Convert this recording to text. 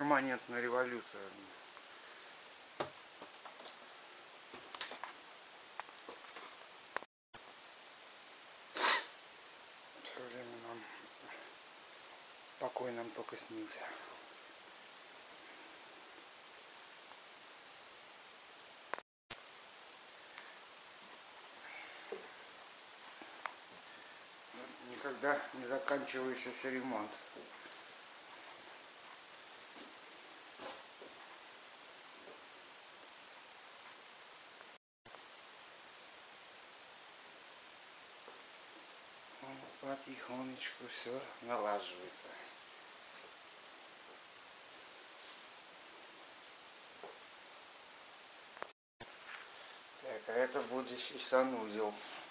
перманентная революция. Все время нам покой нам только снился. Никогда не заканчивающийся ремонт. Потихонечку все налаживается. Так, а это будущий санузел.